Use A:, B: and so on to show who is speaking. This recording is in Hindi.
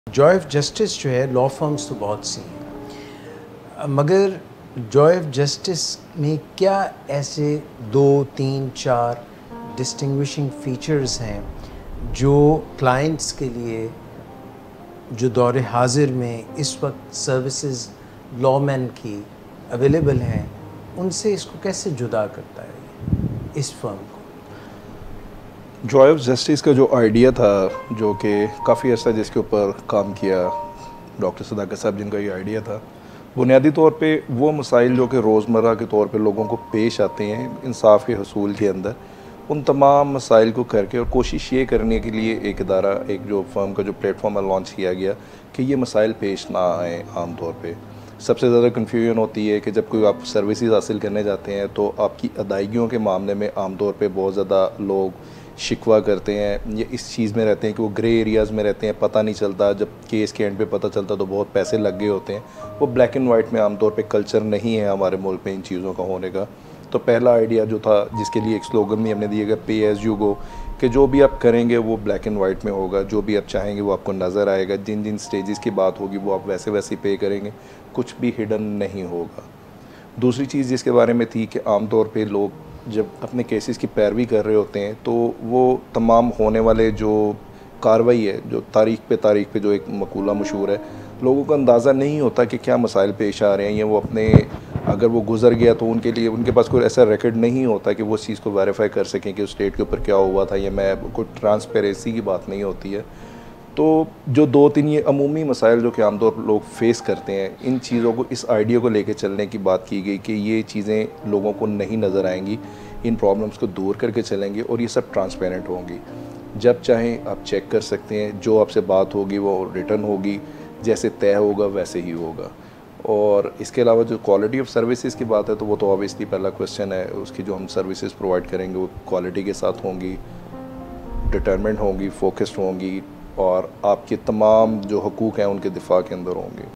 A: जॉय ऑफ जस्टिस जो है लॉ फर्म्स तो बहुत सी हैं, मगर जॉय ऑफ जस्टिस में क्या ऐसे 2, 3, 4 डिस्टिंग्विशिंग फीचर्स हैं जो क्लाइंट्स के लिए जो दौर हाजिर में इस वक्त सर्विसेज लॉमैन की अवेलेबल हैं उनसे इसको कैसे जुदा करता है इस फर्म को?
B: जॉय ऑफ जस्टिस का जो आइडिया था, जो कि काफ़ी अर्सा जिसके ऊपर काम किया डॉक्टर सदाकत साहब, जिनका ये आइडिया था, बुनियादी तौर पे वो मसाइल जो कि रोज़मर्रा के तौर पे लोगों को पेश आते हैं इंसाफ के हसूल के अंदर, उन तमाम मसाइल को करके और कोशिश ये करने के लिए एक इदारा, एक जो फर्म का जो प्लेटफॉर्म लॉन्च किया गया कि ये मसाइल पेश ना आएँ। आम तौर पे सबसे ज़्यादा कन्फ्यूजन होती है कि जब कोई आप सर्विसेज हासिल करने जाते हैं तो आपकी अदायगियों के मामले में आम तौर पे बहुत ज़्यादा लोग शिकवा करते हैं, ये इस चीज़ में रहते हैं कि वो ग्रे एरियाज़ में रहते हैं, पता नहीं चलता, जब केस के एंड पे पता चलता तो बहुत पैसे लग गए होते हैं। वो ब्लैक एंड वाइट में आमतौर पे कल्चर नहीं है हमारे मुल्क में इन चीज़ों का होने का। तो पहला आइडिया जो था, जिसके लिए एक स्लोगन भी हमने दिया गया, पे एज़ यू गो, कि जो भी आप करेंगे वो ब्लैक एंड वाइट में होगा, जो भी आप चाहेंगे वो आपको नज़र आएगा, जिन जिन स्टेजेस की बात होगी वो आप वैसे वैसे पे करेंगे, कुछ भी हिडन नहीं होगा। दूसरी चीज़ जिसके बारे में थी कि आम तौर पे लोग जब अपने केसेस की पैरवी कर रहे होते हैं तो वो तमाम होने वाले जो कार्रवाई है, जो तारीख पे जो एक मकूला मशहूर है, लोगों को अंदाज़ा नहीं होता कि क्या मसाइल पेश आ रहे हैं, या वो अपने अगर वो गुजर गया तो उनके लिए उनके पास कोई ऐसा रिकॉर्ड नहीं होता कि वो उस चीज़ को वेरीफाई कर सकें कि उस स्टेट के ऊपर क्या हुआ था, या मैं कोई ट्रांसपेरेंसी की बात नहीं होती है। तो जो 2-3 ये अमूमी मसाइल जो कि आमतौर पर लोग फेस करते हैं, इन चीज़ों को, इस आइडिया को लेके चलने की बात की गई कि ये चीज़ें लोगों को नहीं नज़र आएंगी, इन प्रॉब्लम्स को दूर करके चलेंगे और ये सब ट्रांसपेरेंट होंगी। जब चाहें आप चेक कर सकते हैं, जो आपसे बात होगी वो रिटर्न होगी, जैसे तय होगा वैसे ही होगा। और इसके अलावा जो क्वालिटी ऑफ सर्विसेज की बात है, तो वो तो ऑब्वियसली पहला क्वेश्चन है, उसकी जो हम सर्विसेज प्रोवाइड करेंगे वो क्वालिटी के साथ होंगी, डिटरमेंट होंगी, फोकस्ड होंगी, और आपके तमाम जो हकूक़ हैं उनके दिफा के अंदर होंगे।